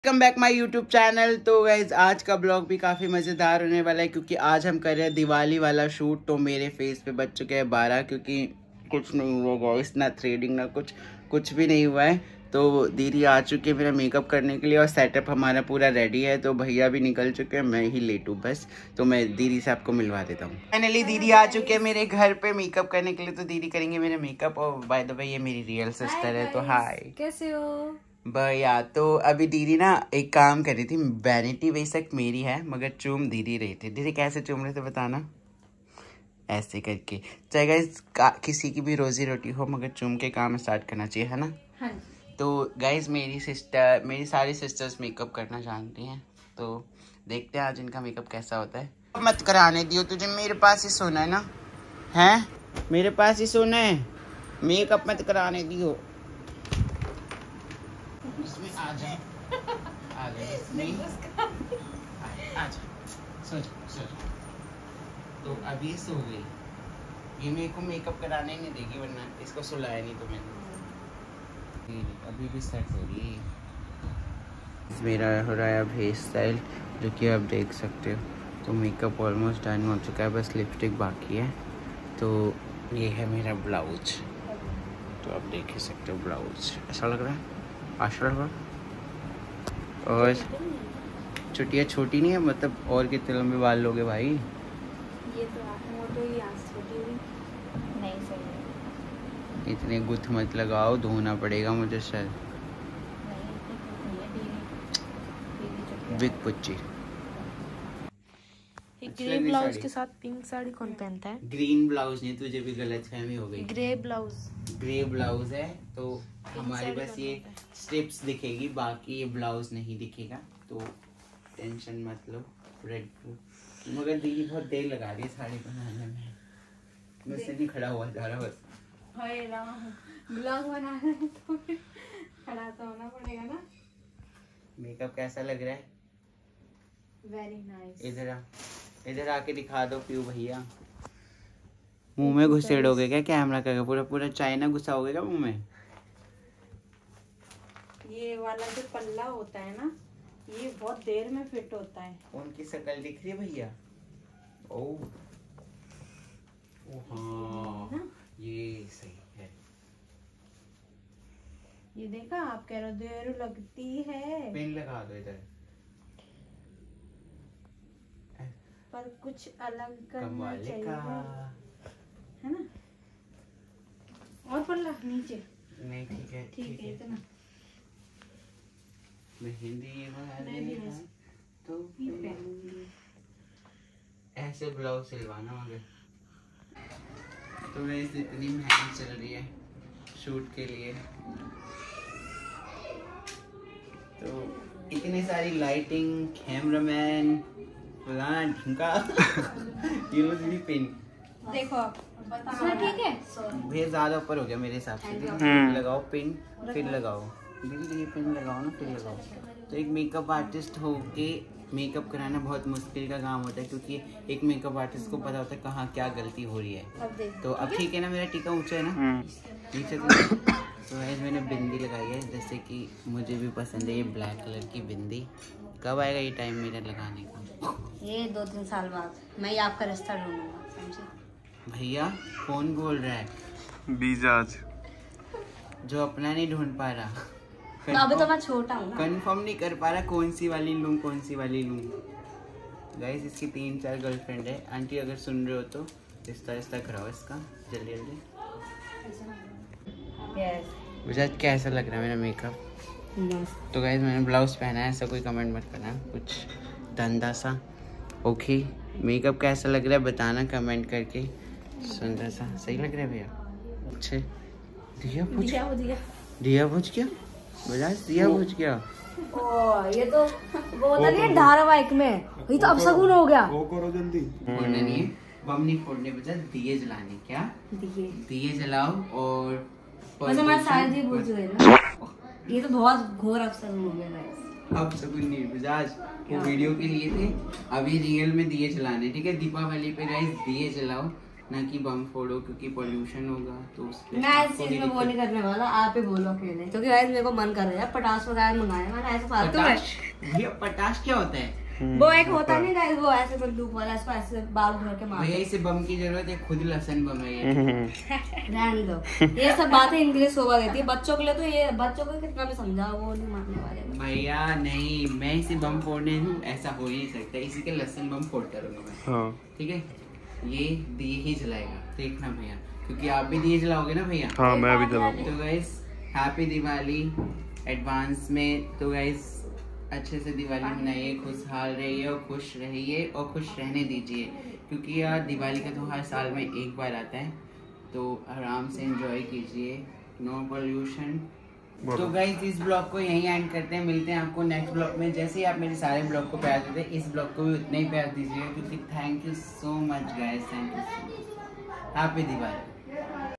Welcome back my YouTube channel. तो guys आज का ब्लॉग भी काफ़ी मज़ेदार होने वाला है क्योंकि आज हम कर रहे हैं दिवाली वाला शूट। तो मेरे फेस पे बच चुके हैं 12 क्योंकि कुछ नहीं हुआ गाइस, ना थ्रेडिंग ना कुछ भी नहीं हुआ है। तो दीदी आ चुकी है मेरा मेकअप करने के लिए और सेटअप हमारा पूरा रेडी है। तो भैया भी निकल चुके हैं, मैं ही लेट हूँ बस। तो मैं दीदी से आपको मिलवा देता हूँ। फाइनली दीदी आ चुके हैं मेरे घर पे मेकअप करने के लिए। तो दीदी करेंगे मेरा मेकअप। और बाय द वे ये मेरी रियल सिस्टर है। तो हाय, कैसे हो भैया? तो अभी दीदी ना एक काम कर रही थी। वैनिटी बेशक मेरी है मगर चूम दीदी रही थी। दीदी कैसे चूम रहे थे बताना? ऐसे करके। चाहे गाइस किसी की भी रोजी रोटी हो मगर चूम के काम स्टार्ट करना चाहिए, है ना? हाँ। तो गाइस मेरी सारी सिस्टर्स मेकअप करना जानती हैं। तो देखते हैं आज इनका मेकअप कैसा होता है। मत कराने दियो, तुझे मेरे पास ही सोना है ना? है मेरे पास ही सोना है, मेकअप मत कराने दियो। इसमें आ जाए सो। तो अभी सो गई, ये मेरे को मेकअप कराने नहीं देगी वरना इसको सुलाया नहीं तो मैंने। अभी भी सेट हो रही है। मेरा हो रहा है अब हेयर स्टाइल जो कि आप देख सकते हो। तो मेकअप ऑलमोस्ट डन हो चुका है, बस लिपस्टिक बाकी है। तो ये है मेरा ब्लाउज, तो आप देख ही सकते हो। ब्लाउज ऐसा लग रहा है, अच्छा लग रहा है। और चुटिया छोटी नहीं है, मतलब और कितने लंबे बाल लोगे भाई? ये तो मोटो ही आज छोटी हुई नहीं सही। इतने गुथ मत लगाओ, धोना पड़ेगा मुझे सर। बिग पुच्ची। ग्रे ब्लाउज के साथ पिंक साड़ी कौन पहनता है? ग्रीन ब्लाउज नहीं, तुझे भी गलतफहमी हो गई। ग्रे ब्लाउज, ग्रे ब्लाउज है। तो हमारे बस ये स्ट्रिप्स दिखेगी, बाकी ये ब्लाउज नहीं दिखेगा। तो टेंशन मत लो। रेड मगर दीदी बहुत देर लगा रही है साड़ी बनाने में, मुझसे नहीं खड़ा हुआ जा रहा बस। ब्लॉग बना रहे हैं तो फिर खड़ा तो होना पड़ेगा ना। मेकअप कैसा लग रहा है? Very nice. इधर आके दिखा दो पीयू भैया। मुंह में घुसेड़ोगे क्या कैमरा करके? पूरा पूरा चाइना घुसाओगे क्या मुंह में? ये वाला जो पल्ला होता है ना, ये बहुत देर में फिट होता है। उनकी शक्ल दिख रही है भैया? ओह हाँ, ये सही है। ये देखा, आप कह रहे हो देर लगती है। पेन लगा दो इधर, पर कुछ अलग करना चाहिए, है ना? और पल्ला नीचे नहीं, ठीक है ठीक है इतना। मेहंदी वाले तो ऐसे ब्लाउज सिलवाना मगर। तो वैसे इतनी मेहनत चल रही है शूट के लिए, तो इतनी सारी लाइटिंग, कैमरामैन, फलाना ढिंका। ये भी पिन देखो आप बताओ, ठीक है? भैया ज्यादा ऊपर हो गया मेरे हिसाब से। लगाओ पिन फिर लगाओ दीदी, ये पिन लगाओ ना फिर लगाओ। तो एक मेकअप आर्टिस्ट होके मेकअप कराना बहुत मुश्किल का काम होता है क्योंकि एक मेकअप आर्टिस्ट को पता होता है कहाँ क्या गलती हो रही है। तो अब ठीक है ना, मेरा टीका ऊंचा है ना नीचे। तो मैंने बिंदी लगाई है, जैसे कि मुझे भी पसंद है ये ब्लैक कलर की बिंदी। कब आएगा ये टाइम मेरा लगाने का? ये 2-3 साल बाद मैं आपका रिश्ता ढूंढूंगा, समझे? भैया कौन बोल रहा है? बीजाज जो अपना नहीं ढूंढ पा रहा। तो अभी तो मैं छोटा हूँ ना, कंफर्म नहीं कर पा रहा कौन सी वाली लूँ, कौन सी वाली लूँ। गाइस इसकी 3-4 गर्लफ्रेंड है। आंटी अगर सुन रहे हो तो रिश्ता कराओ इसका जल्दी जल्दी। मुझे कैसा लग रहा है मेरा मेकअप? तो गाइस मैंने ब्लाउज पहना है, ऐसा कोई कमेंट मत करना, कुछ धंधा सा। ओके, मेकअप कैसा लग रहा है बताना कमेंट करके। सुंदर सा सही लग रहा है भैया? अच्छे दिया पूछ क्या? बजाज दिया पूछ क्या? ओ ये तो वो होता नहीं है धारावाहिक में, ये तो अपशगुन हो गया। वो करो जल्दी। फोड़ने नहीं है, बम नहीं फोड़ने, बजा दिए जलाने। क्या दिए जलाओ और हमारे शायद ही बुझ गए ना। ये तो बहुत घोर अपशगुन हो गया गाइस। अपशगुन नहीं बजाज, वो वीडियो के लिए थे, अभी रियल में दिए जलाने। ठीक है, दीपावली पे गाइस दिए जलाओ ना कि बम फोड़ो क्योंकि पोल्यूशन होगा। तो मैं इस चीज में वो नहीं करने वाला, आप ही बोलो अकेले, क्योंकि गाइस मेरे को मन कर रहा है पटास वगैरह मंगाए, मैंने ऐसे फालतू में। ये पटाश क्या होता है? वो एक होता नहीं गाइस, वो ऐसे बंदूक वाला, इसको ऐसे बाल भर के मारते हैं। भैया इसे बम की जरूरत है, खुद लसन बम है ये। रहने दो, ये सब बातें इंग्लिश शोभा देती है बच्चों के लिए, तो ये बच्चों को कितना भी समझाओ वो नहीं मानने वाले। भैया नहीं, मैं इसे बम फोड़ने दूं ऐसा हो ही नहीं सकता, इसी के लसन बम फोड़ता रहूंगा मैं। हाँ ठीक है, ये दिए ही जलाएगा, देखना भैया, क्योंकि आप भी दिए जलाओगे ना भैया। हाँ मैं भी जलाऊंगा। तो गाइस हैप्पी दिवाली एडवांस में। तो गाइस अच्छे से दिवाली मनाइए, खुशहाल रहिए और खुश रहिए और खुश रहने दीजिए, क्योंकि यार दिवाली का तो हर साल में एक बार आता है, तो आराम से एंजॉय कीजिए, नो पोल्यूशन। तो गाइस इस ब्लॉग को यहीं एंड करते हैं, मिलते हैं आपको नेक्स्ट ब्लॉग में। जैसे ही आप मेरे सारे ब्लॉग को प्यार देते हैं, इस ब्लॉग को भी उतना ही प्यार दीजिएगा, क्योंकि thank you so much guys, thank you so much. Happy Diwali.